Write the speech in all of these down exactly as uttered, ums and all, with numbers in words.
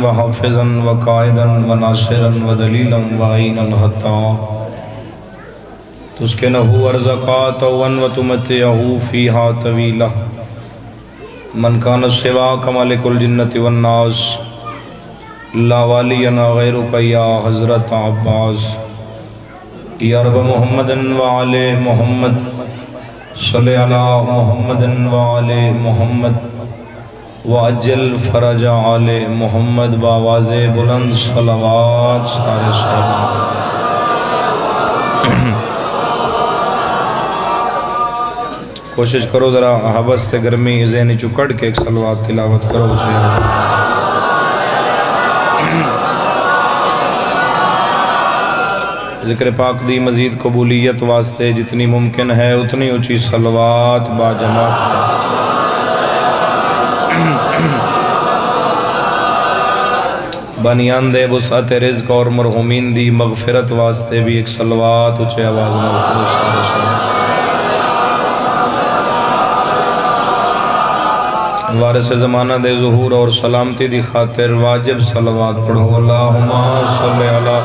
وحافظا وقائدا وناصرا ودلیلا وعینا حتی تسکنہ ارزقات وتمتعہ فیہا طویلا من کان سواک مالک الجنة والناس لا والینا غیرک یا حضرت عباس یا رب محمد وعلی محمد صلی علی محمد وعلی محمد وعجل فرج علی محمد باواز بلند صلوات سارے صحابہ کوشش کرو ذرا حبس تے گرمی ذہنی چکڑ کے ایک صلوات تلاوت کرو ذکر پاک دی مزید قبولیت واسطے جتنی ممکن ہے اتنی اونچی صلوات با جماعت بانیان دے وسعت رزق اور مرحومین دی مغفرت واسطے بھی ایک صلوات اونچے آواز میں کرو وارث زمانہ دے ظہور اور سلامتی دی خاطر واجب صلوات پڑھو اللہم صلی علی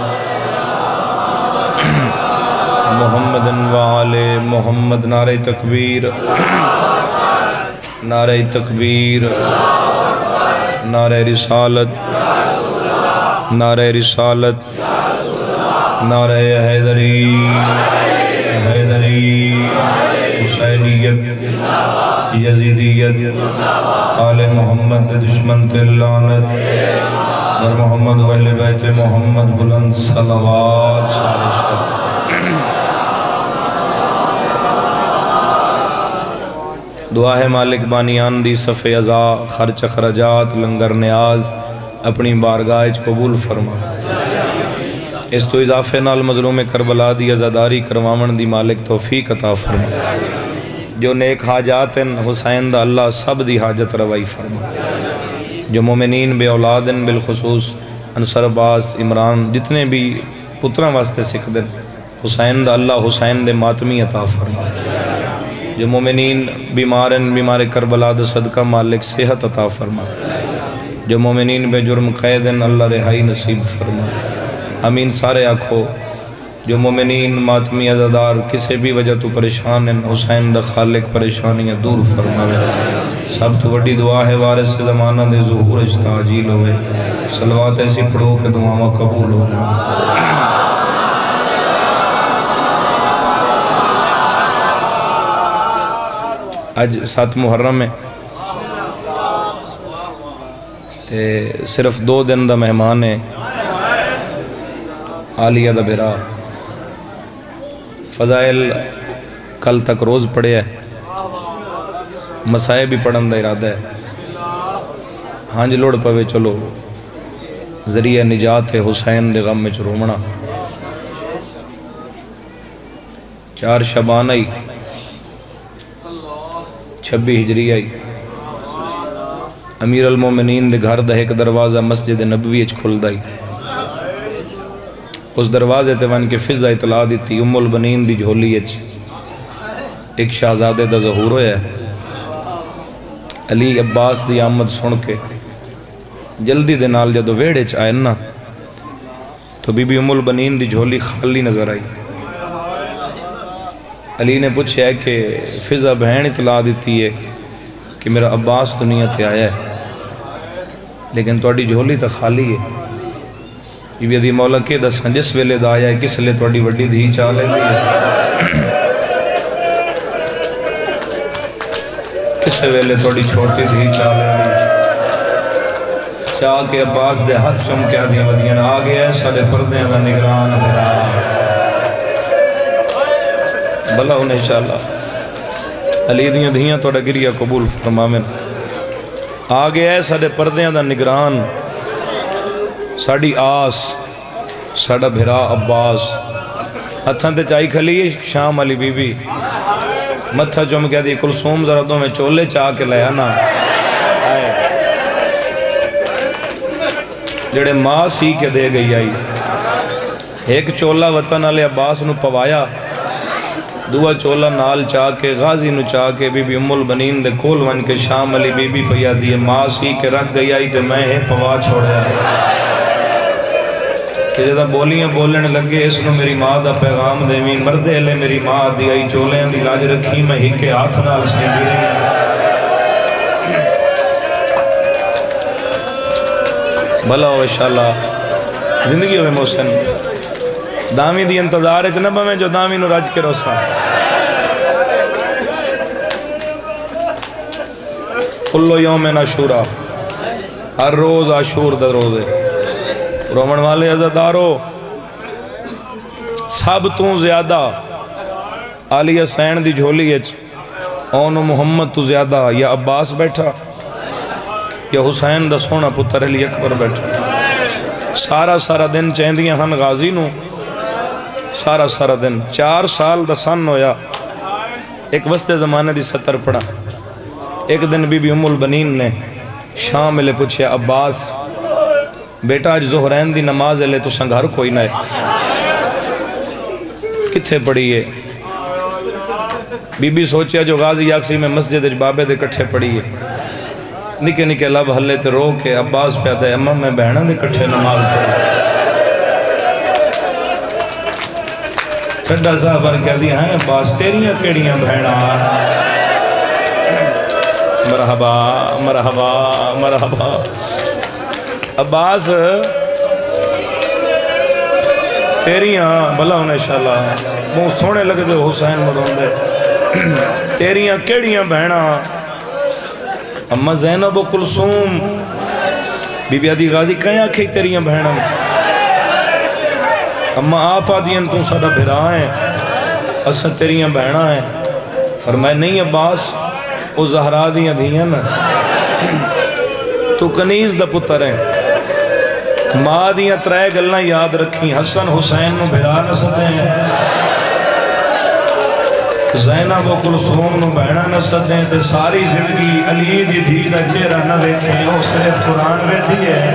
محمد وعلی محمد نعرہ تکبیر نعرہ تکبیر نعرہ رسالت نعرہ رسالت نعرہ حیدری حیدری حسینیت یزیدیت آل محمد دشمن تلانت اور محمد و اہل بیت محمد بلند صلوات سارے شد دعا ہے مالک بانیان دی صف عزا خرچ خرجات لنگر نیاز اپنی بارگاہ قبول فرما اس تو اضافے نال مظلوم کربلا دی عزاداری کروامن دی مالک توفیق عطا فرما جو نیک حاجات ہیں حسین دا اللہ سب دی حاجت روائی فرما جو مومنین بے اولادن بالخصوص انصر عباس عمران جتنے بھی پتران واسطے سکھ دن حسین دا اللہ حسین دے ماتمی عطا فرما جو مومنین بیمارن بیمار کربلا دا صدقہ مالک صحت عطا فرما جو مومنین بے جرم قیدن اللہ رہائی نصیب فرما امین سارے آکھو جو مومنین ماتمی عزادار کسے بھی وجہ تو پریشان ہیں حسین دا خالق پریشانیاں دور فرماوے سب تو بڑی دعا ہے وارث سے زمانہ دے ظہور استعجیل ہوئے صلوات ایسی پڑھو کہ دعاواں قبول ہو آج سات محرم ہے تے صرف دو دن دا مہمان ہے عالیہ دا بیرا فضائل کل تک روز پڑھے ہے مسائے بھی پڑھن دا ارادہ ہے ہانج لوڑ پوے چلو ذریعہ نجات ہے حسین دے غم میں چرومنا چار شبان آئی چھبی ہجری آئی امیر المومنین دے گھر دا ایک دروازہ مسجد نبوی اچ کھل دائی اس دروازے تے وان کے فضا اطلاع دیتی ام البنین دی جھولی اچ ایک شہزادے دا ظہور ہویا ہے علی عباس دی آمد سن کے جلدی دے نال جدو ویڑے چ آئے نا تو بی بی ام البنین دی جھولی خالی نظر آئی علی نے پوچھا ہے کہ فضا بہن اطلاع دیتی ہے کہ میرا عباس دنیا تے آیا ہے لیکن توڑی جھولی تا خالی ہے یہ بھی ادھی مولا کے دساں جس ویلے دا آیا ہے کس لئے توڑی وڈی دھی چالے دی ہے کس ویلے توڑی چھوٹی دھی چالے دی چاہ کے عباس دے ہاتھ چمکیا دیا ودیاں آ گیا ہے سارے پردے میں نگران بلا انہیں انشاءاللہ علی دیاں دھیاں توڑا گریہ قبول فرما میں آ گیا ہے سارے پردے دا نگران ساڑی آس ساڑا بھرا عباس ہتھاں تے چاہی کھلی شام علی بی بی متھا چوم کیا دی کلثوم ذرا دوں میں چولے چاہ کے لیا نا جڑے ماں سی کے دے گئی آئی ایک چولا وطن علی عباس نو پوایا دعا چولا نال چاہ کے غازی نو چاہ کے بی بی ام البنین دے کول ون کے شام علی بی بی پیا دیئے ماں سی کے رکھ گئی آئی تے میں ہے پوا چھوڑیا کہ جدہ بولیاں بولنے لگے اس نو میری ماں دا پیغام دے مین مردے لے میری ماں دی آئی چولے دی لاج رکھی میں ہی کے ہاتھ نال سے دی رہی بھلا ہو انشاءاللہ زندگی ہوئے محسن دامی دی انتظار ہے جنبہ میں جو دامی نو راج کے روسا کلو یوم عاشورہ ہر روز عاشور دا روزے رومن والے عزادارو سب تو زیادہ علی حسین دی جھولی اچ اون محمد تو زیادہ یا عباس بیٹھا یا حسین دا سونا پتر علی اکبر بیٹھا سارا سارا دن چیندیاں ہن غازی نو سارا سارا دن چار سال دا سن ہویا ایک وسط زمانے دی ستر پڑا ایک دن بی بی ام البنین نے شام لے پوچھے عباس بیٹا آج ظہرین دی نماز لے تو سنگھر کوئی نہ کتھے پڑی ہے بی بی سوچیا جو غازی یاکسی میں مسجد بابے دے کٹھے پڑی ہے نکے نکے لب ہلے تے رو کے عباس پہ آدھے اممہ میں بہنہ دے کٹھے نماز پڑی کھڑا صاحبر کہہ دیا ہیں عباس تیریاں کیڑیاں بہنہ مرحبا مرحبا مرحبا عباس تیریاں بلا ہونے انشاءاللہ وہ سونے لگے دے حسین مدون دے تیریاں کیڑیاں بہنہ اما زینب و کلثوم بی بی عدی غازی کہیں آکھیں تیریاں بہنہ اما آپا دین تو سڑا بھرائیں اسا تیریاں بہنہ ہیں فرمائے نہیں عباس وہ زہرا دیاں دیاں نا تو کنیز دا پتر ہیں ماں دیاں ترائے گلنہ یاد رکھیں حسن حسین نو بھرا نہ سکتے ہیں زینب و کلثوم نو بہنہ نہ سکتے ہیں تے ساری زندگی علی دی دھی دا چہرہ نہ دیکھیں وہ صرف قرآن میں دی ہے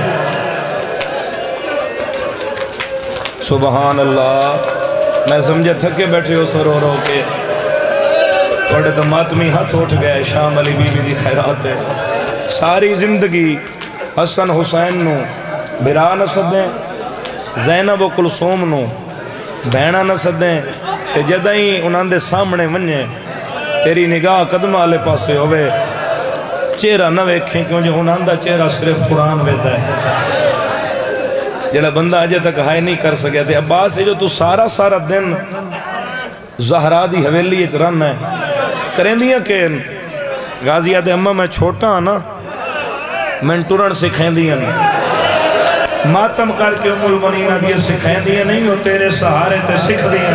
سبحان اللہ میں سمجھے تھکے بیٹھے ہو سر رو رو کے تھوڑے تو ماتمی ہاتھ اٹھ گئے شام علی بی بی دی خیرات ہے ساری زندگی حسن حسین نو بھرا نہ سدیں زینب و کلثوم نو بہنہ نہ سدیں تے جدائیں انہاں دے سامنے ونجے تیری نگاہ قدم آلے پاسے ہوئے چہرہ نہ ویکھیں کیونکہ انہاں دا چہرہ صرف قرآن ویدہ ہے جڑا بندہ آجے تک ہائے نہیں کر سکے تھے عباس ہے جو تو سارا سارا دن زہرا دی حویلی اچ رن ہے کریں دیاں کہ غازی آدھے اممہ میں چھوٹا آنا میں ٹرن سکھیں دیاں ماتم کر کے ام البنین آدھے سکھیں دیاں نہیں ہو تیرے سہارے تے سکھ دیاں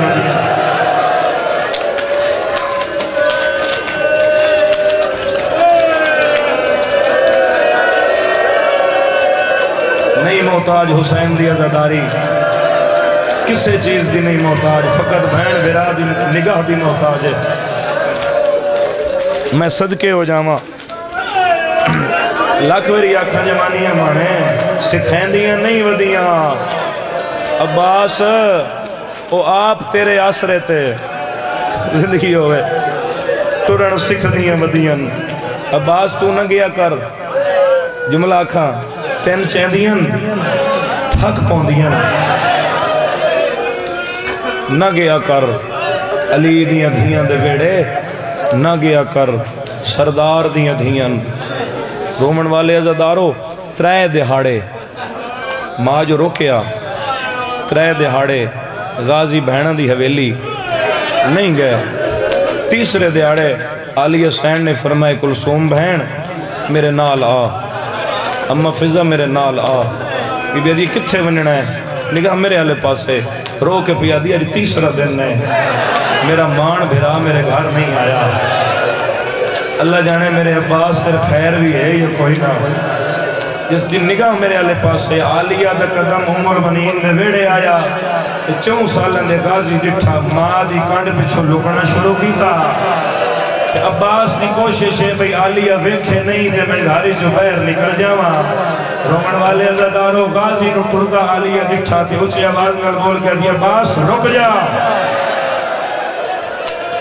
نہیں محتاج حسین دی عزاداری کسے چیز دی نہیں محتاج فقط بہن برا دی نگاہ دی محتاج ہے میں صدقے ہو جاما لاکھوری آکھاں جمانیاں مانے سکھیں دیاں نہیں ودیاں عباس او آپ تیرے آسرے تے زندگی ہوئے ترن سکھ دیاں ودیاں عباس تو نہ گیا کر جملہ آکھاں تین چیندیاں تھک پوندیاں نہ گیا کر علی دیاں دھیاں دے ویڑے نہ گیا کر سردار دیاں دھیاں رومن والے عزادارو ترائے دہاڑے ماں جو روکیا ترائے دہاڑے غازی بہنہ دی حویلی نہیں گیا تیسرے دہاڑے علی حسین نے فرمائے کلثوم بہن میرے نال آ اما فضا میرے نال آ بی بی کتھے ونجنا ہے نگاہ میرے آلے پاسے رو کے پیا دیا تیسرا دن ہے میرا مان بھرا میرے گھر نہیں آیا اللہ جانے میرے عباس تر خیر بھی ہے یا کوئی نہ جس دن نگاہ میرے آلے پاسے عالیہ دا قدم عمر بنین میں ویڑے آیا چون سالن دے غازی ڈٹھا ماں دی کانڈ پچھو لکنا شروع کی تھا عباس دی کوشش ہے بھئی عالیہ ویکھے نہیں دے میں گھاری جو بیر نکل جاواں رومن والے عزادارو غازی نو ٹردہ عالیہ ڈٹھا تھی اچھی آواز میں بول کر دیا عباس رک جا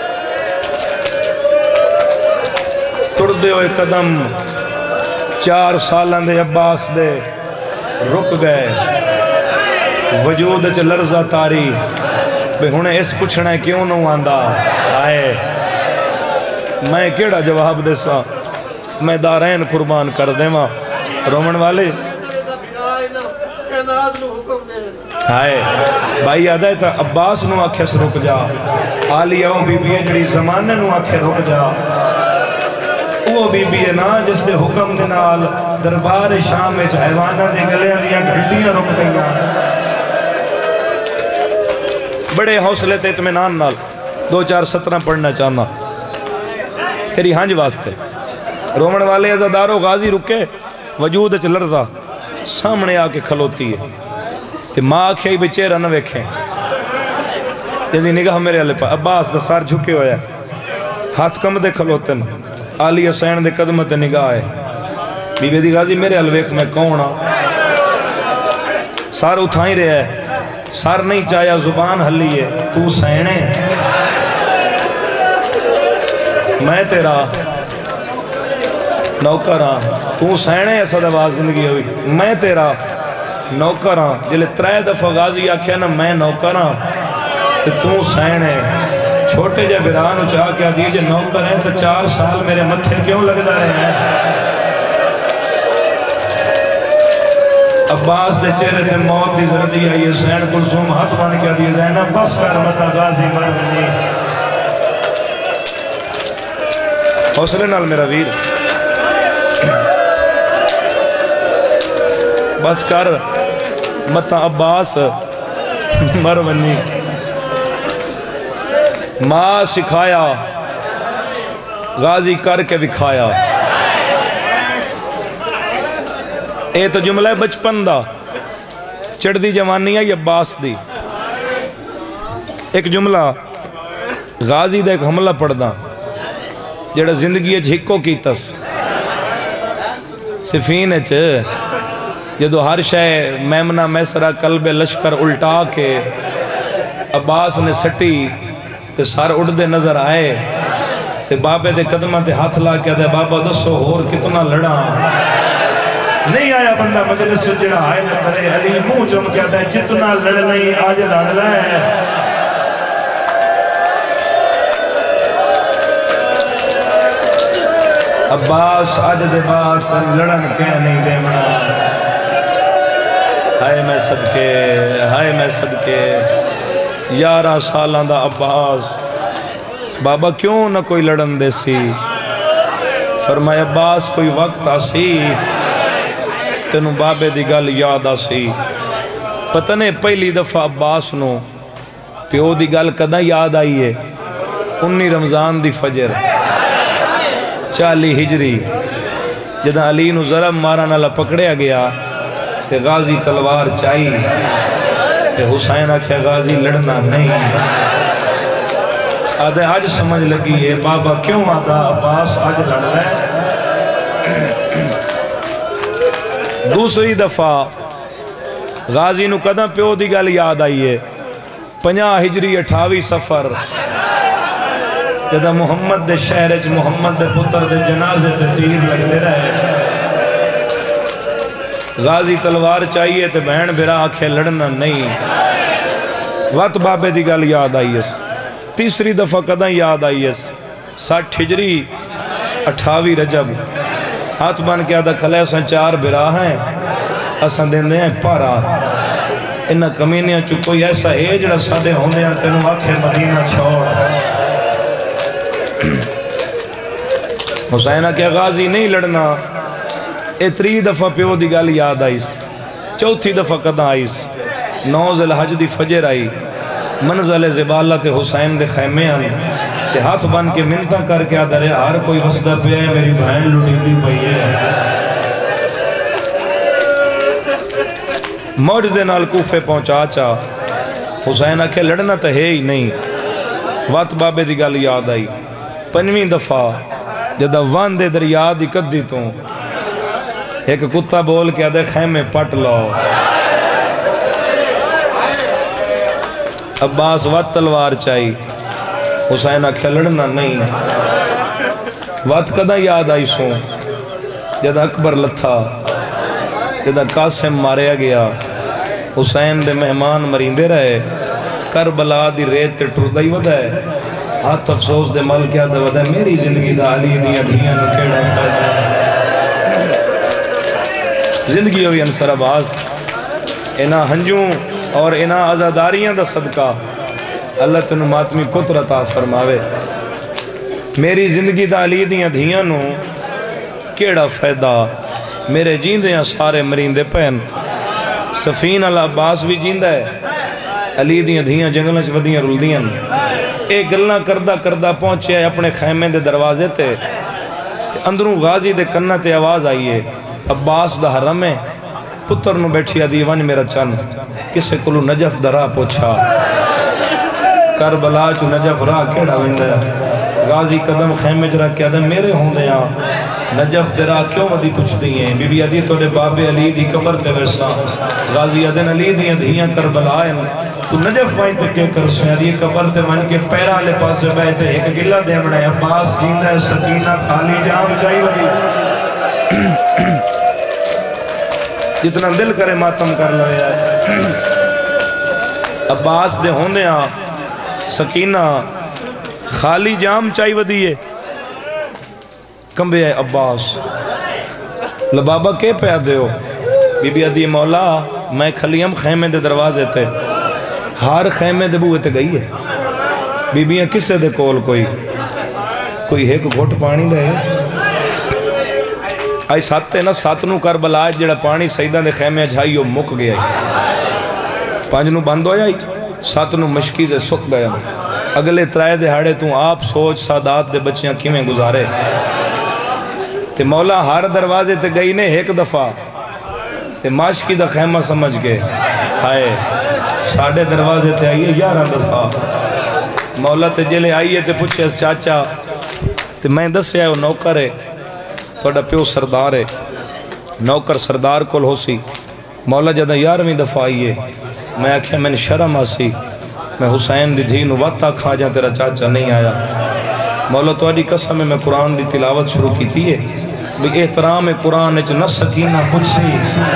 تردے ہوئے قدم چار سالان دے عباس دے رک گئے وجود چ لرزہ تاری بے ہونے اس پوچھنا ہے کیوں نو آندہ آئے میں کیڑا جواب دے سا میں دارین قربان کر دے ماں رومن والے آئے بھائی یاد ہے تا عباس نو آکھے سے رک جا آلیہ وہ بی بی جڑی زمانے نو آکھے رک جا وہ بی بی نا جس دے حکم دے نال دربار شام میں حیوانہ دے گلے دیا گھڑیاں رک گئیاں بڑے حوصلے تے اطمینان نال دو چار سترہ پڑھنا چاہنا تیری ہنج واسطے رومن والے عزادارو غازی رکے وجود اچھ لرزا سامنے آکے کھلوتی ہے کہ ماں آکھے ہی بچے رن ویکھیں جیدی نگاہ میرے علی پا عباس دا سار جھکے ہویا ہاتھ کم دے کھلوتن آلی حسین دے قدمت نگاہ ہے بی بی دی غازی میرے علی ویکھ میں کون ہاں سار اٹھائیں رہے ہے سار نہیں چاہیا زبان ہلی ہے تو سینے میں تیرا نوکر ہاں تو سینے ایسا دواز زندگی ہوئی میں تیرا نوکر ہاں جلے ترائے دفعہ غازی آکھیا نا میں نوکر ہاں کہ تو سینے چھوٹے جے بیران چاہ کیا دیجے نوکر ہیں تو چار سال میرے متھے کیوں لگتا رہے ہیں عباس دے چہرے تے موت دی زردی آئی حسین کلثوم ہاتھ مان کیا دیئے زینب بس کر متا غازی مرنی حوصلے نال میرا ویر بس کر متا عباس مرونی ماں سکھایا غازی کر کے دکھایا اے تو جملہ بچپن دا چڑھ دی جوانی ہے یا عباس دی ایک جملہ غازی دا ایک حملہ پڑھ دا جڑا زندگی اچھ ہکو کی تس صفین اچھ جدو ہر شے میمنہ میسرہ قلب لشکر الٹا کے عباس نے سٹی تے سار اڑ دے نظر آئے تے بابے دے قدمہ تے ہاتھ لا کے دے بابا دسو اور کتنا لڑا نہیں آیا بندہ مجلس سے جڑا آئے نہ کرے علی منہ جم کہتا ہے جتنا لڑ نہیں آج لڑ رہا ہے عباس آج دے بات لڑن کہہ نہیں دے منا ہائے میں صدقے ہائے میں صدقے یارہ سالان دا عباس بابا کیوں نہ کوئی لڑن دے سی فرمایا عباس کوئی وقت آسی تینوں بابے دی گل یاد آسی پتہ نہیں پہلی دفعہ عباس نو پیو دی گل کدہ یاد آئی ہے انی رمضان دی فجر چالی ہجری جدہ علی نو ضرب مارا نالا پکڑیا گیا تے غازی تلوار چاہی تے حسین آکھیا غازی لڑنا نہیں آدھے آج سمجھ لگی ہے بابا کیوں آدھا عباس آج لڑ رہا ہے دوسری دفعہ غازی نو قدم پیو دی گل یاد آئی ہے پنجا ہجری اٹھاوی سفر جدہ محمد دے شہرچ محمد دے پتر دے جنازے تے تیر لگ دے رہے غازی تلوار چاہیے تے بہن بیرا آکھے لڑنا نہیں وقت بابے دی گل یاد آئی ہے تیسری دفعہ قدم یاد آئی ہے ساٹھ ہجری اٹھاوی رجب ہاتھ بان کے آدھا کھلے اساں چار برا ہیں اساں دیں دیں پارا انہا کمینیاں چکوئی ایسا ہے جڑا سادے ہوندے ہیں تینوں آکھے مدینہ چھوڑ حسینہ کہ غازی نہیں لڑنا اے تری دفعہ پیو دی گل یاد آئیس چوتھی دفعہ قدم آئیس نوز الحج دی فجر آئی منزل زبالہ تے حسین دے خیمے آنے کہ ہاتھ بن کے منتہ کر کے آدھا رہے ہر کوئی وسدہ پہ ہے میری بہن لٹی دی پئی ہے موجدے نال کوفے پہنچا چا حسین آکھے لڑنا تو ہے ہی نہیں وقت بابے دی گل یاد آئی پنویں دفعہ جدہ واندے دریا دی قدی تو ایک کتا بول کے آدھے خیمے پٹ لاؤ عباس وقت تلوار چاہی حسین آکھے لڑنا نہیں وقت کدہ یاد آئی سوں جد اکبر لتھا جد قاسم ماریا گیا حسین دے مہمان مریندے رہے کربلا دی ریت تے ٹردائی ودا ہے ہاتھ افسوس دے مل کیا دے ودا ہے میری زندگی دا علی دیا دھیاں نو کیڑا فائدہ زندگی ہوئی انصر عباس اینا ہنجوں اور اینا عزاداریاں دا صدقہ اللہ تنو ماتمی پتر عطا فرماوے میری زندگی دا علی دیا دھیاں نو کیڑا فائدہ میرے جیندیاں سارے مریندے پہن سفین اللہ عباس بھی جیندہ ہے علی دیاں دھیاں جنگلیں چودیاں رول دیاں ایک گلنا کردہ کردہ پہنچے ہے اپنے خیمے دے دروازے تے اندروں غازی دے کنہ تے آواز آئیے عباس دا حرم ہے پتر نو بیٹھیا دیوان میرا چند کسے کلو نجف دا راہ پوچھا کربلا چو نجف راہ کیڑا ویندہ ہے غازی قدم خیمے جرا کیا دے میرے ہوں دے ہاں نجف دے راہ کیوں مدی پوچھ دیئے بی بی عدی توڑے باب علی دی قبر تے ویسا غازی عدن علی دیاں دھیاں کربلا آئے تو نجف وائن تے کیا کر سیا دی قبر تے من کے پیرا لے پاسے بیٹھے ایک گلہ دے بڑھے عباس جیندہ ہے سکینہ خالی جام چاہی ودی جتنا دل کرے ماتم کر لوے آئے عباس دے ہوندے ہاں سکینہ خالی جام چاہی ودیئے کمبے ہے عباس لبابا کے پہ آدھے ہو بی بی عدی مولا میں کھلیم خیمے دے دروازے تے ہار خیمے دے بوئے تے گئی ہے بی بیاں کسے دے کول کوئی کوئی ایک گھوٹ پانی دے آئی ساتھے نا ساتنو کربلا جڑا پانی سیدہ دے خیمے جھائی ہو مک گیا پانچنو بند ہو جائی ساتنو مشکی سے سک گیا اگلے ترائے دے ہاڑے تو آپ سوچ سادات دے بچیاں کیمیں گزارے تے مولا ہر دروازے تے گئی نے ایک دفعہ تے ماشکی دا خیمہ سمجھ گئے ہائے ساڑھے دروازے تے آئیے یارہ دفعہ مولا تے جلے آئیے تے پوچھے اس چاچا تے میں دس سے آئے وہ نوکر ہے توڑا پیو سردار ہے نوکر سردار کل ہو سی مولا جدہ یارویں دفعہ آئیے میں آکھیا میں نے شرم آسی میں حسین دی دھی نو وقتا کھا جاں تیرا چاچا نہیں آیا مولا توڑی قسم میں میں قرآن دی تلاوت شروع کی تھی ہے بھی احترام قرآن اچھ نہ سکینہ پچھ سی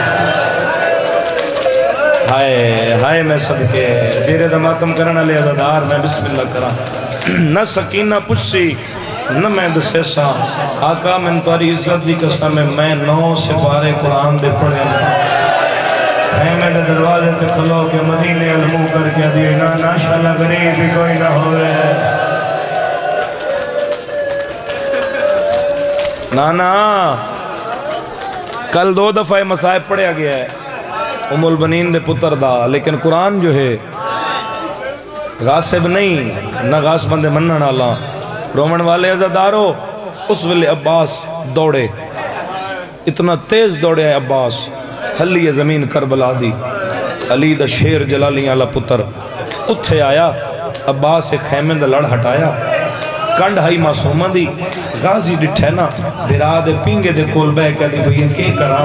ہائے ہائے میں صدقے زیر دماتم کرنا لے عزادار میں بسم اللہ کرا نہ سکینہ پچھ سی نہ میں دسیسا آقا میں تواری عزت دی قسم میں میں نو سپارے قرآن دے پڑھے خیمے دے دروازے تے کھلو کے مدینے علمو کر کے دیئے نا ناشاللہ غریب بھی کوئی نہ ہوئے نانا کل دو دفعہ مسائب پڑھیا گیا ہے ام البنین دے پتر دا لیکن قرآن جو ہے غاصب نہیں نہ غاصبان دے منن اللہ رومن والے عزادارو اس ویلے عباس دوڑے اتنا تیز دوڑے ہے عباس حلی زمین کربلا دی علی دا شیر جلالی اللہ پتر اتھے آیا عباس ایک خیمے دا لڑ ہٹایا کنڈ ہائی معصومہ دی غازی ڈٹھے نا بھرا دے پینگے دے کول بے کہ دی بھئی کی کرا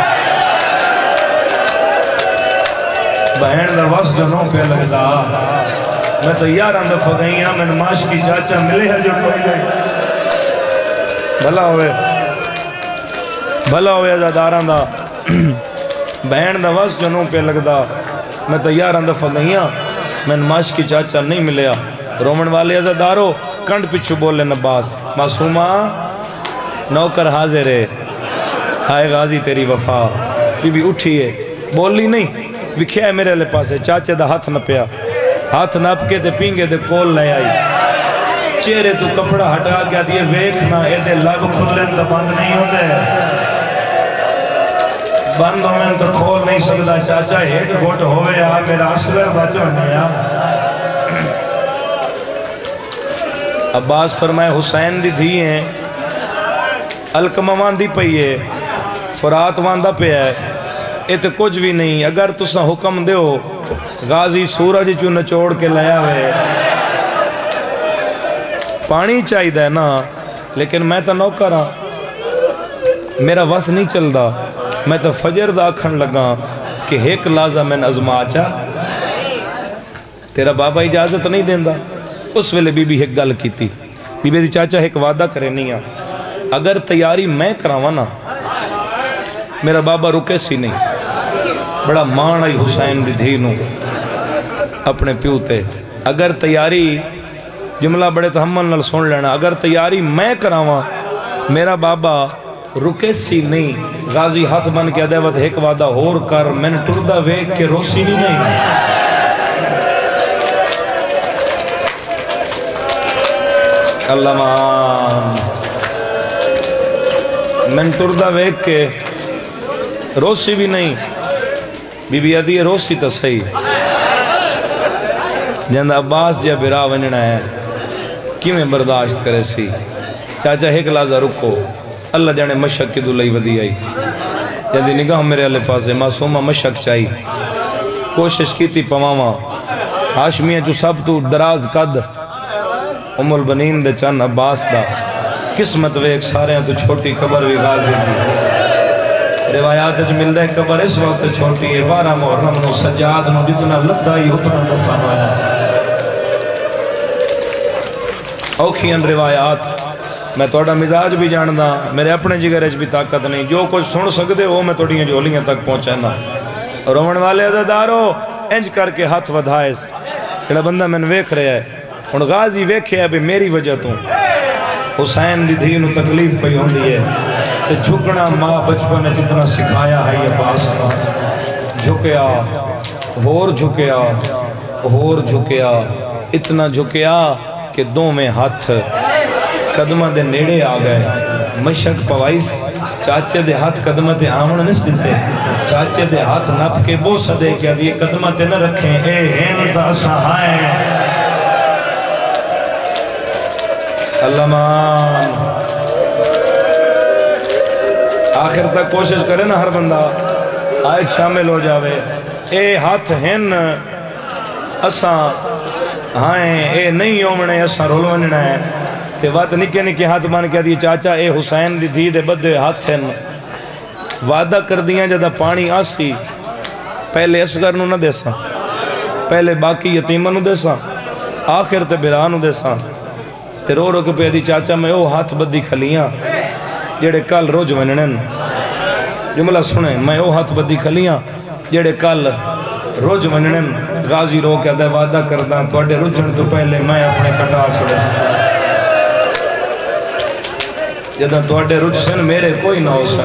بہن دا وقت جنوں پہ لگتا میں تو یاران دفع گئی ہاں میں نماش کی چاچا ملے ہے جو کوئی جائے بھلا ہوئے بھلا ہوئے عزاداران دا بہن دا وقت جنوں پہ لگتا میں تو یاران دفع گئی ہاں میں نماش کی چاچا نہیں ملیا رومن والے عزادارو کنڈ پچھو بولے نباس معصومہ نوکر حاضر ہے ہائے غازی تیری وفا بی بی اٹھیے بولی نہیں وکھیا ہے میرے لے پاسے چاچے دا ہاتھ نہ پیا ہاتھ نپ کے دے پینگے دے کول لے آئی چہرے تو کپڑا ہٹا گیا دیئے ویکھنا اے دے لب کھلن تو بند نہیں ہوتے بند ہوئے تو کھول نہیں سکتا چاچا ایک گھوٹ ہوئے آ میرا اصغر بچو نیا عباس فرمائے حسین دی دھی ہیں الکمہ واندی پئیے فرات واندہ پہ ہے اے تو کچھ بھی نہیں اگر تسا حکم دے ہو غازی سورج چو نچوڑ کے لیا ہوئے پانی چاہی دے نا لیکن میں تو نوکر ہاں میرا وس نہیں چل دا میں تو فجر دا کھن لگا کہ ایک لازہ میں نظمہ آچا تیرا بابا اجازت نہیں دیں دا اس ویلے بی بی ایک گل کی تھی بی بی دی چاچا ایک وعدہ کرے نہیں آ اگر تیاری میں کراوانا میرا بابا رکے سی نہیں. بڑا مان آئی حسین دی دھی نو اپنے پیو تے. اگر تیاری جملہ بڑے تحمل نال سن لینا, اگر تیاری میں کراواں میرا بابا رکے سی نہیں. غازی ہاتھ بن کے ادیوت ایک وعدہ ہور کر, میں نے ٹردہ ویک کے روسی نہیں. اللہ مان میں نے ٹردہ ویک کے روسی بھی نہیں. بی بی ادھی روسی تا صحیح جندہ عباس جا برا ونجنا ہے کی میں برداشت کرے سی. چاچا ایک لازہ رکو, اللہ جانے مشک کی دلائی ودی آئی. جدی نگاہ میرے اللہ پاسے معصومہ مشک چاہی, کوشش کی تھی پماما ہاشمیہ جو سب تو دراز قد ام البنین دے چند عباس دا قسمت وے ایک سارے ہیں تو چھوٹی قبر بھی غازی دی. روایات جو مل دے قبر اس وقت چھوٹی ہے, بارہ محرم نو سجاد نو جتنا لدائی اتنا دفن ہویا. اوکھین روایات میں توڑا مزاج بھی جاندہ, میرے اپنے جگرش بھی طاقت نہیں, جو کچھ سن سکتے ہو میں توڑیاں جولیاں تک پہنچانا. رومن والے عزادارو انج کر کے ہاتھ ودھائیس جڑا بندہ میں نے ویکھ رہا ہے. ان غازی ویکھے ابھی میری وجہ تو حسین دی دھینو تکلیف پہ ہوں دی ہے. تو جھکنا ماں بچپن نے جتنا سکھایا ہے یہ باس کا, جھکیا ہور جھکیا ہور جھکیا اتنا جھکیا کہ دو میں ہاتھ قدمہ دے نیڑے آ گئے. مشک پوائس چاچے دے ہاتھ قدمہ دے آمن نس دیتے, چاچے دے ہاتھ نپ کے بو سدے کیا دیئے قدمہ دے نہ رکھیں. اے ہین دا سہائے اللہ مان. آخر تک کوشش کرے نا ہر بندہ آئے شامل ہو جاوے. اے ہاتھ ہن اساں ہائیں, اے نہیں اومنے اساں رول ونجنا ہے. تے وقت نکے نکے ہاتھ بان کیا دی چاچا اے حسین دی دھی دے بدے ہاتھ ہن. وعدہ کر دیاں جدہ پانی آسی پہلے اسگر نو نہ دیسا, پہلے باقی یتیمہ نو دیسا, آخر تے برانو دیسا. تے رو رو کے پہ دی چاچا میں او ہاتھ بدی کھلیاں جیڑے کل روج وننن. جملہ سنیں, میں او ہاتھ بدی کھلیاں جیڑے کل روج وننن. غازی رو کے دے وعدہ کرداں توڑے رجن تو پہلے میں اپنے کٹا چھوڑے سن. جدہ توڑے رج سن میرے کوئی نہ ہو سن.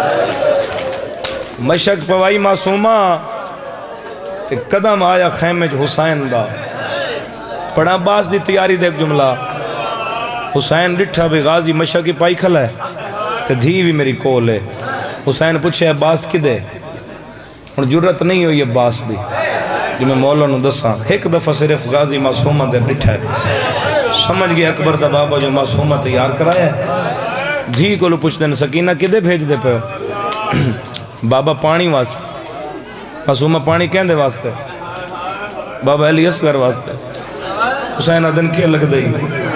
مشک پوائی معصومہ قدم آیا خیمج حسین دا. پڑھا باس دی تیاری دیکھ جملہ. حسین ڈٹھا بھی غازی مشکی پائی کھلا ہے تے دھی بھی میری کول ہے. حسین پوچھے عباس کی دے, اور جرت نہیں ہوئی عباس دی جو میں مولا نو دساں. ایک دفعہ صرف غازی معصومہ دے ڈٹھا ہے, سمجھ گیا اکبر دا بابا جو معصومہ تیار کرایا ہے. دھی کو لو پوچھتے ہیں سکینہ کدے بھیج دے پہ بابا پانی واسطے, معصومہ پانی کہن دے واسطے, بابا علی اصغر واسطے. حسین آدن کیا لگ دئی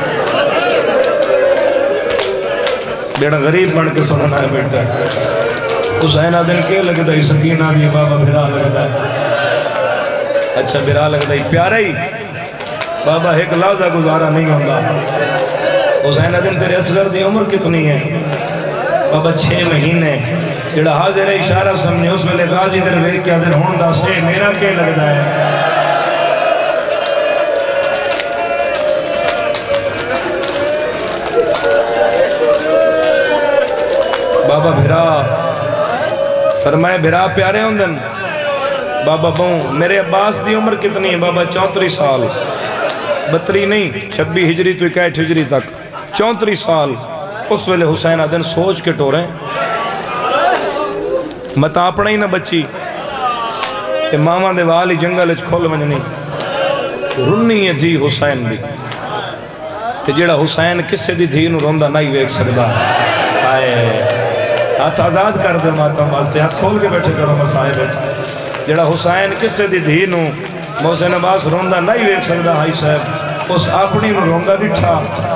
بیڑا غریب بن کے سننا ہے بیٹا. حسین آدن کے لگ دائی سکینہ بھی بابا بھرا لگ دائی. اچھا بھرا لگ دائی پیارا ہی بابا ایک لازہ گزارا نہیں ہوگا. حسین آدن تیرے اصغر دی عمر کتنی ہے بابا چھ مہینے. جڑا حاضر اشارہ سمجھے اس ویلے غازی در ویک کیا در ہوندا سے میرا کے لگ دائی. بابا بھرا فرمائے بھرا پیارے ہوں دن. بابا بہوں میرے عباس دی عمر کتنی ہے بابا چونتری سال, بتری نہیں چھبی ہجری تو اکیٹ ہجری تک چونتری سال. اس ویلے حسین آدن سوچ کے ٹوریں متا اپنا ہی نہ بچی کہ ماما دے والی جنگل اچھ کھول منجنی رنی ہے دھی حسین دی. کہ جیڑا حسین کسے دی دھی نو روندہ نہیں ویک سکدا. آئے ہاتھ آزاد کر دے ماتم واسطے, ہاتھ کھول کے بیٹھے کرو مسائل بیٹھے. جڑا حسین کسے دی دھی نو محسن عباس روندہ نہیں ویک سکدا ہائی صاحب, اس اپنی نو روندہ بٹھا.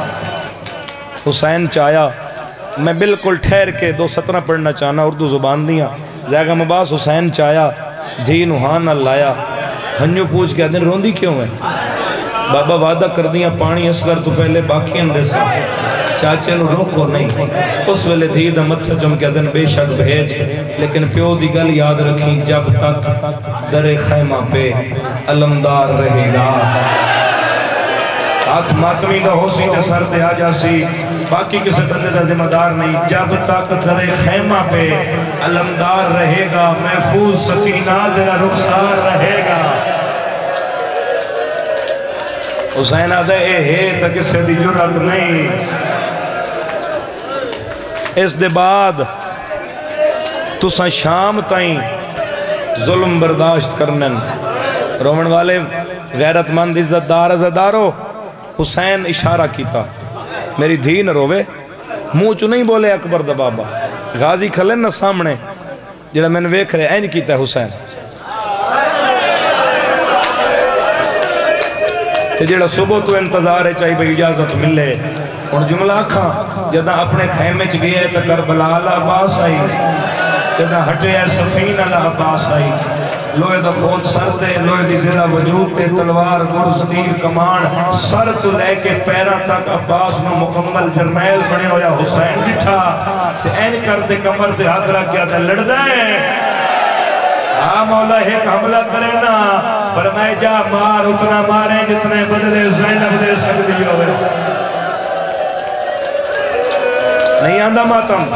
حسین چاہیا میں بالکل ٹھہر کے دو سترہ پڑھنا چاہنا اردو زبان دیاں. زیغم عباس حسین چاہیا دھی نو ہاں نہ لایا. ہنیو پوچھ کے دن روندی کیوں ہے بابا وعدہ کر دیا پانی اصغر تو پہلے باقی اندے سا چاچے نو روکو نہیں اس ویلے دھی دا متھا جم کے دن بے شک بھیج لیکن پیو دی گل یاد رکھی جب تک در خیمہ پہ علمدار رہے گا ہاتھ ماتمی دا ہو سی سر دے آ جاسی باقی کسی بندے دا ذمہ دار نہیں جب تک در خیمہ پہ علمدار رہے گا محفوظ سکینہ تیرا رخسار رہے گا حسین آدھے اے ہے تک اسے دی جرات نہیں اس دے بعد تساں شام تائیں ظلم برداشت کرنن رومن والے غیرت مند عزت دار عزدارو حسین اشارہ کیتا میری دھی نہ روے منہ چو نہیں بولے اکبر دا بابا غازی کھلن نہ سامنے جڑا میں نے ویکھ رہے اینج کیتا ہے حسین تے جڑا صبح تو انتظار ہے چاہی بھئی اجازت ملے اور جملہ آکھاں جدہ اپنے خیمے چ گئے تے کربلا اللہ عباس آئی جدہ ہٹے سفین اللہ عباس آئی لوہے دا خود سر دے لوہے دی زرہ وجود تے تلوار گرز تیر کمان سر تو لے کے پیرہ تک عباس میں مکمل جرمیل بنے ہویا حسین بٹھا تے این کرتے کمر تے ہاتھ رکھ گیا تے لڑ دائیں ہاں مولا ایک حملہ کرے نا فرمائے جا مار اتنا ماریں جتنے بدلے زینب دے سکتی ہوئے نہیں آندہ ماتم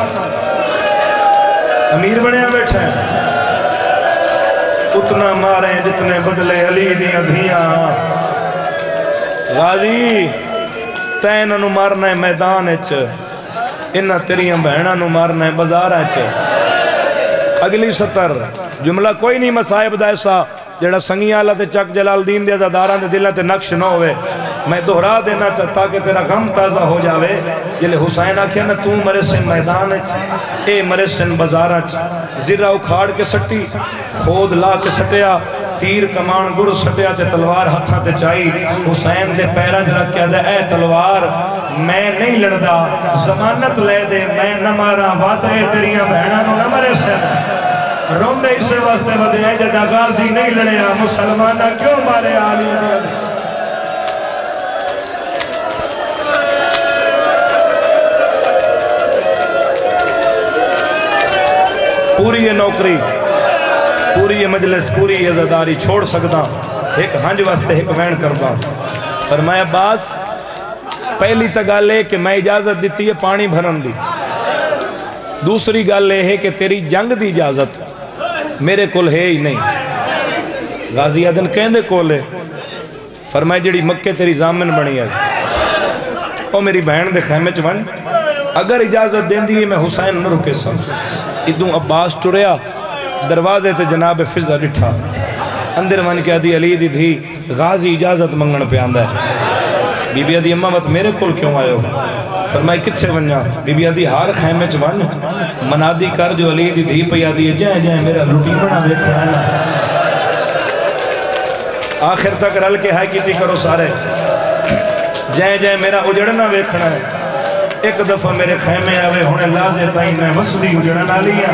امیر بنیا بیٹھے اتنا ماریں جتنے بدلے علی دی ادھیاں غازی تینہ نو مارنا ہے میدان اچھ انہ تیریاں بہنہ نو مارنا ہے بازار اچھ اگلی سطر جملہ کوئی نہیں مسائب دا ایسا جڑا سنگی آلہ تے چک جلال دین دے ازاداران دے دلہ تے نقش نہ ہوئے میں دہرا دینا چاہتا کہ تیرا غم تازہ ہو جاوے جلے حسین آکھیا نا تو مرے سن میدان اچھ اے مرے سن بازار اچھ زرہ اکھاڑ کے سٹی خود لا کے سٹیا تیر کمان گر سٹیا تے تلوار ہتھاں تے چائی حسین دے پیرہ جرہ کیا دے اے تلوار میں نہیں لڑدا ضمانت لے دے میں نہ مارا وعدہ تیریاں بہنہ نو نہ مرے سن روندے اسے واسطے ودے ہیں جدہ غازی نہیں لڑیا مسلمانہ کیوں مارے آلی دے پوری یہ نوکری پوری یہ مجلس پوری یہ عزاداری چھوڑ سکتا ایک ہنج واسطے ایک وین کرتا فرمایا باس پہلی تا گل ہے کہ میں اجازت دیتی ہے پانی بھرن دی دوسری گل ہے کہ تیری جنگ دی اجازت میرے کل ہے ہی نہیں غازی آدن کہندے کول ہے فرمایا جڑی مکہ تیری زامن بنی ہے او میری بہن دے خیمے چون اگر اجازت دین دی میں حسین نہ رکے سن ادھوں عباس ٹریا دروازے تے جناب فضہ ڈٹھا اندر من کیا دی علی دی تھی غازی اجازت منگن پہ آندہ ہے بی بی آدھی اممہ مت میرے کل کیوں آئے ہو فرمائی کتھے ونجا بی بی آدھی ہار خیمے چون منادی کر جو علی دی تھی پہ آدھی جائیں جائیں میرا لوٹی بنا بے کھڑانا آخر تک رل کے ہائی کیتی کرو سارے جائیں جائیں میرا اجڑنا بے کھڑا ہے ایک دفعہ میرے خیمے آوے ہونے لازے تائیں میں مسلی اجڑن آلیا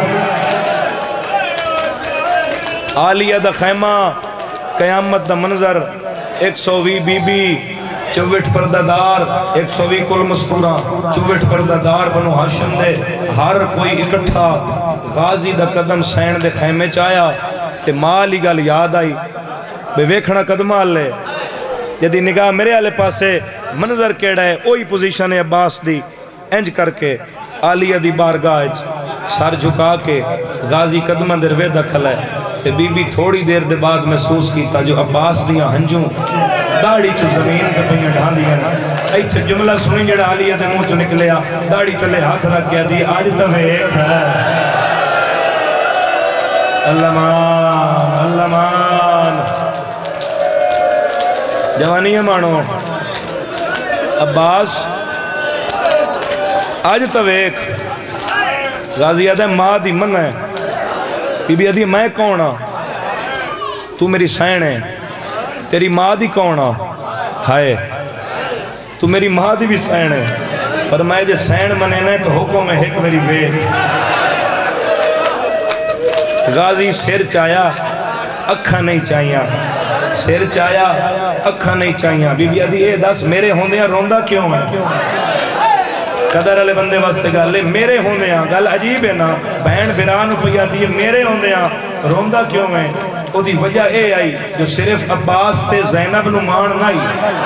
آلیا دا خیمہ قیامت دا منظر ایک سو وی بی بی چوٹ پردہ دار ایک سو وی کل مستورہ چوٹ پردہ دار بنو ہاشم دے ہر کوئی اکٹھا غازی دا قدم سین دے خیمے چایا تے مالی گل یاد آئی بے ویکھنا قدمہ لے جدی نگاہ میرے آلے پاسے منظر کیڑا ہے اوہی پوزیشن ہے عباس دی انج کر کے آلیہ دی بارگاہ سر جھکا کے غازی قدمہ در وے دکھل ہے تے بی بی تھوڑی دیر دے بعد محسوس کیتا جو عباس دیاں ہنجوں داڑی چو زمین کے پہنے ڈھان دیا ایتھے جملہ سنیں جڑا آلیہ دے منہ تو نکلیا داڑی تلے ہاتھ رکھ گیا دی آج تو ایک ہے اللہ مان اللہ مان جوانی ہے مانو عباس آج تو ایک غازی آدھے ماں دی من ہے بی بی آدھی میں کونہ تو میری سین ہے تیری ماں دی کونہ ہائے تو میری ماں دی بھی سین ہے فرمائے جے سین منے نے تو حکم ہے ایک میری بیٹ غازی سر چایا اکھا نہیں چاہیاں سر چایا اکھا نہیں چاہیاں بی بی آدھی اے دس میرے ہوندیاں روندہ کیوں ہے قدر علی بندے واسطے گالے میرے ہوندیاں گل عجیب ہے نا بہن برانو پیا دی میرے ہوندیاں روندہ کیوں ہے او دی وجہ اے آئی جو صرف عباس تے زینب نو مان نائی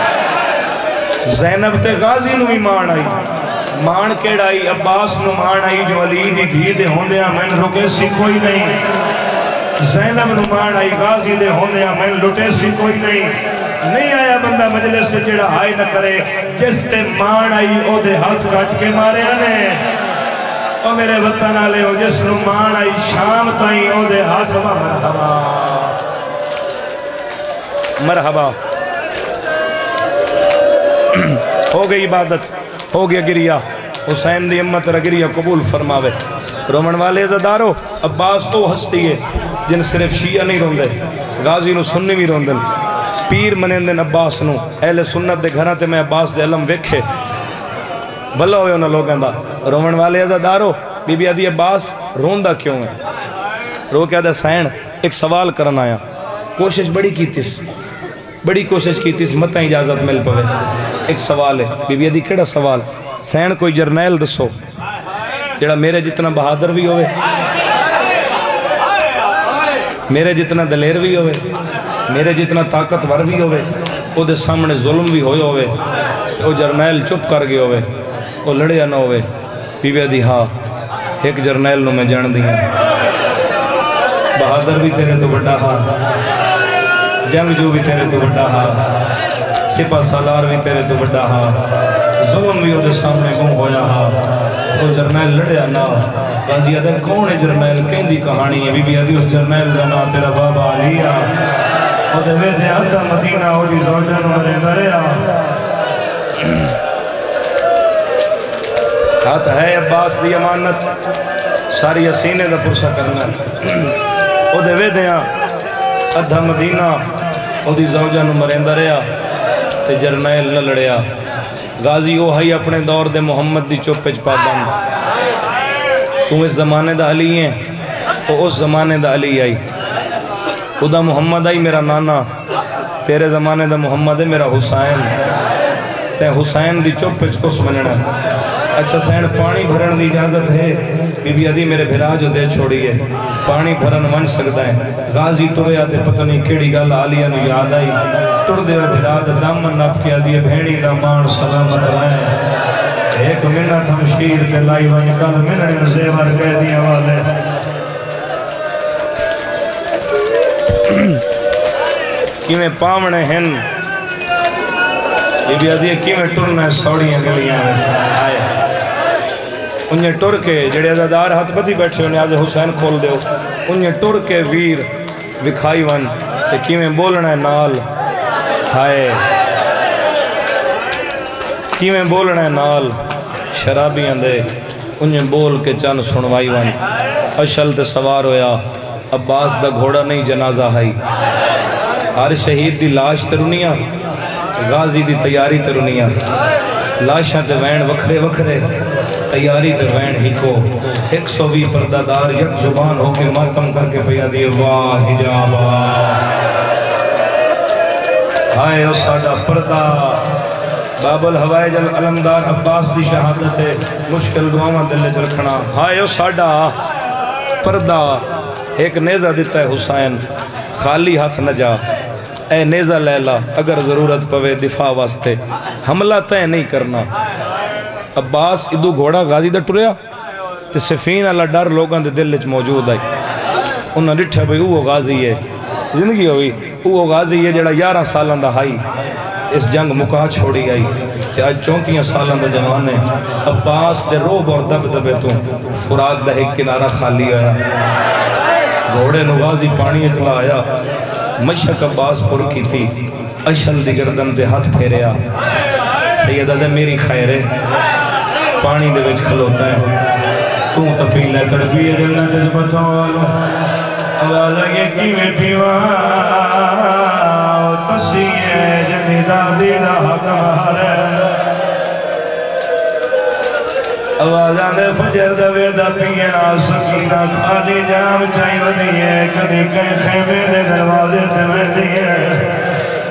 زینب تے غازی نو ہی مان آئی مان کیڑائی عباس نو مان آئی جو علی دی دھی دے ہوندیاں میں رکے سی کوئی نہیں زینب نو مان آئی غازی دے ہوندیاں میں لٹے سی کوئی نہیں نہیں آیا بندہ مجلس سے جڑا ہائی نہ کرے جس تے مان آئی او دے ہاتھ کٹ کے مارے آنے او میرے وطن آلے ہو جس نو مان آئی شام تائیں او دے ہاتھ مرحبا مرحبا ہو گئی عبادت ہو گیا گریا حسین دی امت را گریا قبول فرماوے رومن والے عزدارو عباس تو ہستی ہے جن صرف شیعہ نہیں روندے غازی نو سنی بھی روندن پیر منندن عباس نو اہل سنت دے گھراں تے میں عباس دے علم ویکھے بھلا ہوئے انہاں لوگاں دا رومن والے عزدارو بی بی آدھی عباس روندہ کیوں ہے رو کہہ دے سین ایک سوال کرنا آیا کوشش بڑی کی تیس بڑی کوشش کی تیس مت اجازت مل پوے ایک سوال ہے بی بی آدھی کیڑا سوال سین کوئی جرنیل دسو جڑا میرے جتنا بہادر بھی ہوئے میرے جتنا دلیر بھی ہوئے میرے جتنا طاقتور بھی ہوئے او دے سامنے ظلم بھی ہوئے ہوئے او جرنیل چپ کر گئے ہوئے او لڑیا نہ ہوئے بی بی آدھی ہاں ایک جرنیل نو میں جان دیا بہادر بھی تیرے تو بڑا ہاں جنگ جو بھی تیرے تو بڑا ہاں سپہ سالار بھی تیرے تو بڑا ہاں ظلم بھی او دے سامنے گم ہویا ہاں او جرنیل لڑیا نا غازی آدھے کون ہے جرنیل کہیں دی کہانی ہے بی بی آدھی اس جرنیل کا نا تیرا بابا علیہ او دے ویدے آدھا مدینہ او دی زوجہ نو مرے دریا ہاتھ ہے عباس دی امانت ساری سینے دا پرسہ کرنا او دے ویدے آدھا مدینہ او دی زوجہ نو مرے دریا تے جرنیل نہ لڑیا غازی او ہائی اپنے دور دے محمد دی چوپچ پابند تم اس زمانے دا علی ہیں تو اس زمانے دا علی آئی خدا محمد آئی میرا نانا تیرے زمانے دا محمد ہے میرا حسین تے حسین دی چوپچ کس مننا اچھا سین پانی بھرن دی اجازت ہے بی بی آدھی میرے بھرا جو دے چھوڑی ہے پانی بھرن ون سکتا ہے غازی ٹرے آتے پتہ نہیں کیڑی گل آلیہ نو یاد آئی ٹر دے بھرا دا دامن نپ کیا دیئے بھینی دا مان سلامت رہے ایک منت ہم شیر کے لائی ونی کل منن زیور کہہ دیا والے کیویں پامنے ہن بی بی آدھی کیویں ٹرنے سوڑیاں گلیاں آئے انہیں ٹر کے جڑے عزادار ہاتھ بدھی بیٹھے انہیں آج حسین کھول دیو انہیں ٹر کے ویر وکھائی ون تے کیویں بولنا ہے نال ہائے کیویں بولنا ہے نال شرابیاں دے انہیں بول کے چند سنوائی ون اشل تے سوار ہویا عباس دا گھوڑا نہیں جنازہ ہائی ہر شہید دی لاش ترونیاں غازی دی تیاری ترونیاں لاشاں تے وین وکھرے وکھرے تیاری تے وین ہی کو ایک سو بھی پردادار یک زبان ہو کے ماتم کر کے پیا دیئے واہ حجابا ہائے او ساڑا پردہ باب الحوائج العلمدار عباس دی شہادت مشکل دعاواں دل رکھنا ہائے او ساڑا پردہ ایک نیزہ دیتا ہے حسین خالی ہاتھ نہ جا اے نیزہ لیلا اگر ضرورت پوے دفاع واسطے حملہ تے نہیں کرنا عباس ادو گھوڑا غازی دا ٹریا تے سفین اللہ ڈر لوگاں دے دل وچ موجود آئی انہاں ڈٹھا بھئی اوہ غازی ہے زندگی ہوئی اوہ غازی ہے جڑا یارہ سالان دا ہائی اس جنگ مکا چھوڑی آئی تے آج چونتیاں سالان دا جوانے عباس دے روب اور دب دبے تو فرات دا ایک کنارہ خالی آیا گھوڑے نو غازی پانی چلا آیا مشک عباس پر کی تھی اشل دی گردن دے ہاتھ پھیریا سیدہ دے میری خیر ہے پانی دے وچ کھلوتا ہے تو تپیلے تڑپی جنت اس بطولو اولا یہ کیویں پیوان تسیئے جنی دادی دا حق مہارے اولا دے فجر دے ویدہ پینا سکینہ خالی جام چاہی ودیئے کدی کئی خیمے دے دروازے تے ویدیئے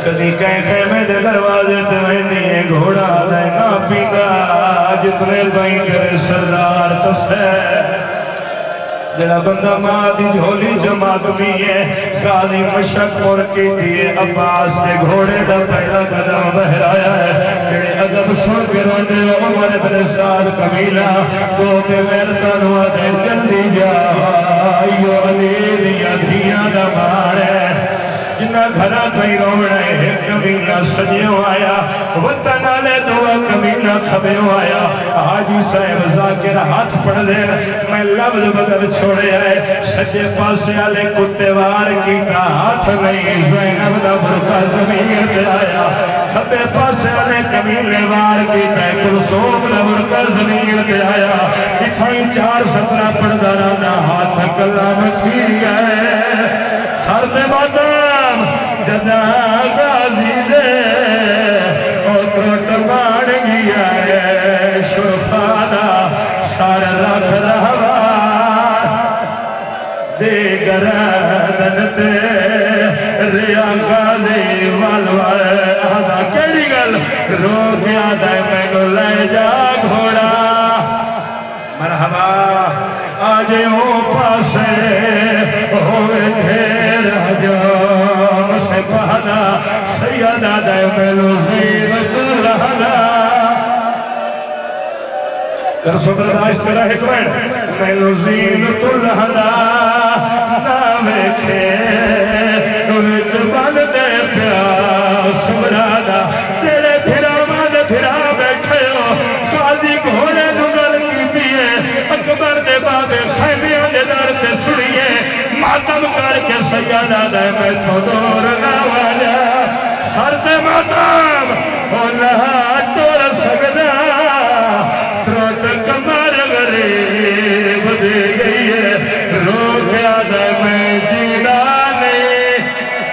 کدی کہیں خیمے دے دروازے تے ویندی ہے گھوڑا دے نا پیدا جتنے بھائی کرے سردار تسے جڑا بندہ ماں دی جھولی جماعت بھی ہے غازی مشک مر کی دیئے عباس کے گھوڑے دا پہلا قدم بہرایا ہے جڑے ادب سن کے روندے عمر بن سعد قبیلہ تو پہ میرتا نوا دے جلدی جا ایو علی دیا دھیاں دا مارے جنہ گھرہ تھی روڑے ایک کمینہ سجیوں آیا وطن آلے دعا کمینہ کھبیوں آیا حاجی صاحب ذاکر ہاتھ پڑھ دے میں لفظ بدل چھوڑے آئے سجے پاسے آلے کتے وار کی تا ہاتھ نہیں زینب دا برکا زمین پہ آیا کھبے پاسے آلے کمینے وار کی تا کلسوم دا برکا زمین پہ آیا اتھائی چار سترہ پڑھ دارانا ہاتھ کلام تھی گئے سارتے ماتم جدا غازی دے اوکرٹ بان گیا ہے شفادہ سار رکھ رہا دے گردن تے ریا غازی والوائے آدھا کیڑی گل رو گیا دائے میں نو لے جا گھوڑا مرحبا آجے ہوں پاسے ہوئے دھیر حجام سے پہنا سیدہ دائے ملو زیبت لہنا کر سو برداشت کرا حکمین ملو زیبت لہنا نامے کھے وچ بند دے پیاس برادا تیرے پھرا مان پھرا بیٹھے ہو قاضی گھوڑے نگل کی پیئے اکبر دے بابے خیمیاں دے در تے سنیے ماتم کر کے سیادہ دے میں تو دور نہ واجا سرد ماتم ہونا دور سکتا تروت کمار غریب دے گئی ہے رو گیا دے میں جینا نہیں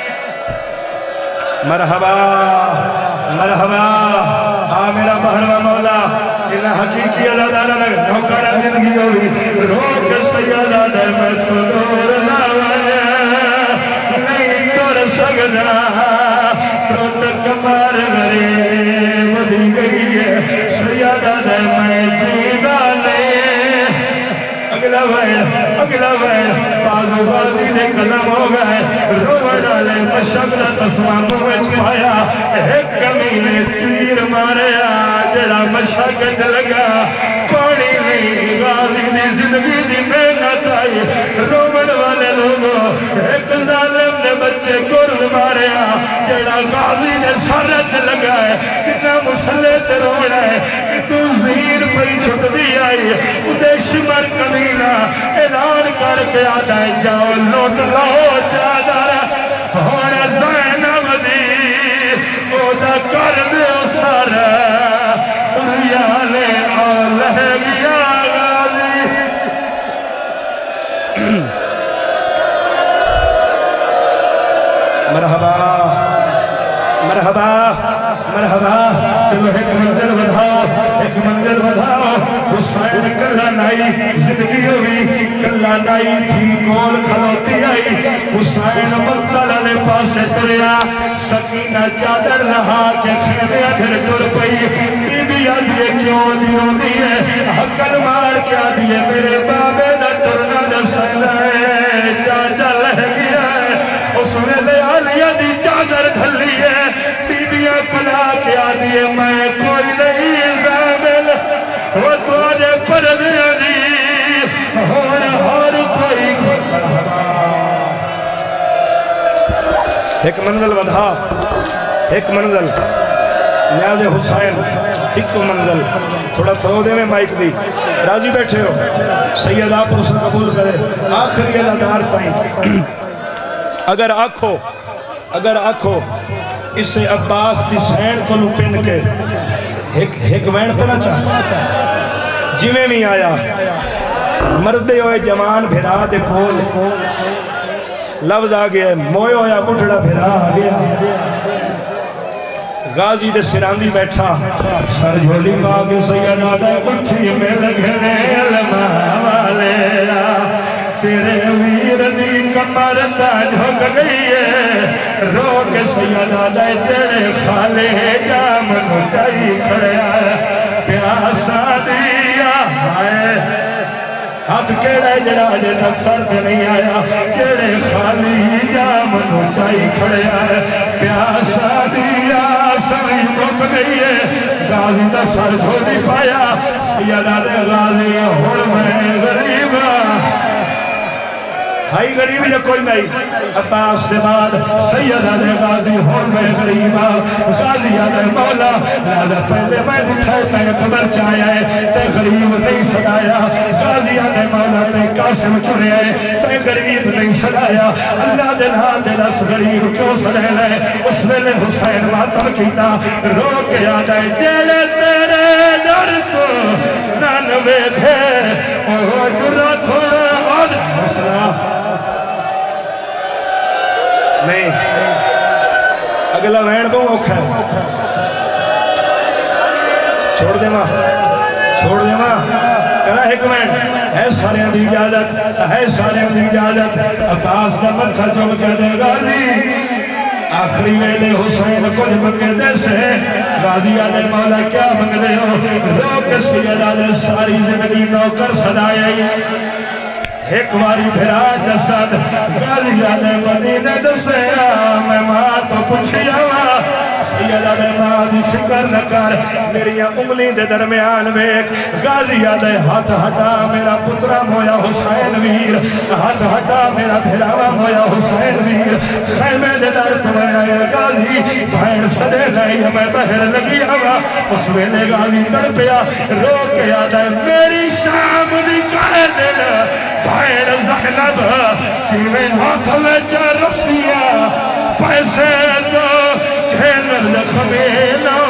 مرحبا مرحبا آ میرا بہروا مولا انہا حقیقی اللہ دارا لگ نوکرہ زندگی ہوئی روک سیادہ دے میں تو دور نہ واجا نہیں دور سکتا تروت کمار غریب دی گئی ہے سیادہ دے میں جینا نہیں اگلا وائر اگلا وائر بازو بازی نے قلم ہو گئے روڑ ڈالے مشکلہ تسوام میں چھپایا ایک کمینے تیر ماریا جڑا مشکل لگا پانی نہیں غازی نے زندگی دی محنت آئی روڑ والے لوگوں ایک ظالم نے بچے گرد ماریا جڑا غازی نے سرت لگا ہے کتنا مسلح تے روڑا ہے کتنا زیر پری چھت بھی آئی ادھے شمر کمینہ اعلان کر کے آتا ہے جاؤ لوٹ لو چادر ہونا زینب دی اوہ کر دے سر ریالے اور لہ گیا غازی مرحبا مرحبا مرحبا چلو ایک منزل بدھاؤ ایک منزل بدھاؤ حسین کلہ نائی زندگی ہوئی کلہ نائی تھی کول کھلوتی آئی حسین مقتل علی پاسے تریا سکینہ چادر رہا کہ خیمے ادھر ٹر پئی بی بی آدھیے کیوں دیوں دیئے حقل مار کیا دیئے میرے بابے نہ ٹرنا نہ سکتا ہے چاچا لہ گیا ہے اس میں لے آلیا دی چادر دھلی ہے بی بیاں پلا کیا دیئے میں کوئی نہیں زامل وہ تو آجے پر دیا دی ہون ہار کوئی ایک منزل بدھا ایک منزل نیاز حسین ایک منزل تھوڑا تھو دے میں مائک دی راضی بیٹھے ہو سید آپ اسے قبول کرے آخری اللہ دار پائیں اگر آنکھو اگر آنکھو اس سے عباس دی سین کو لپن کے ایک وین پڑا چاہتا جی میں بھی آیا مردے ہوئے جوان بھیرا دے کھول لفظ آگئے موئے ہویا بڑھڑا بھیرا آگیا غازی دے سراندی بیٹھا سر جھولی پاک سیدہ دے اٹھی میں لگنے علمہ والے تیرے ویر دی کمر تا جھک گئی ہے رو کے سیدہ دے جڑے خالے جام نو چاہی کھڑے آیا پیاسا دیا ہائے ہاتھ کیڑے جڑا جے تک سر پہ نہیں آیا جڑے خالی جام نو چاہی کھڑے آیا پیاسا دیا سمجھ مک گئی ہے غازی دا سر دھو نہیں پایا سیدہ دے غازی ہون میں غریبا بھائی غریب یا کوئی نہیں عباس دے بعد سیدہ دے غازی ہون میں غریبا غازی آدھے مولا لہذا پہلے میں اٹھائے تے قبر چاہیا ہے تے غریب نہیں سڑایا غازی آدھے مولا تے قاسم چڑھے ہے تے غریب نہیں سڑایا اللہ دے نام دے دس غریب کیوں سڑے لے اس ویلے حسین ماتم کیتا رو کے آدھے جیلے تیرے در کو نانوے دے اوہ جرہ تھوڑا اور حسنہ نہیں اگلا وین بہت اوکھا ہے چھوڑ دے ماں چھوڑ دے ماں کہا ایک وین ہے سارے اندھی اجازت ہے سارے اندھی اجازت عباس دا متھا چوم کے دے غازی آخری ویلے حسین کچھ منگے دے سے غازی آلے مولا کیا منگ دے ہو روک سیدہ دے ساری زندگی نوکر صدائی ایک واری بھرا جسد غازی آلے مدینہ دسیا میں ماں تو پوچھی آوا سیدہ دے ماں دی فکر نہ کر میری انگلی دے درمیان بیک غازی آلے ہاتھ ہٹا میرا پترہ مویا حسین ویر ہاتھ ہٹا میرا بھراوا مویا حسین ویر خیمے دے در تمہیں غازی بھائن سدے گئی ہمیں بہر لگی ہوا اس ویلے غازی تر پیا رو کے آدھے میری شام دی کہے دینا بھائن زخنب کیویں ہاتھ میں چا رسیا پیسے دو کھیل لکھوے نہ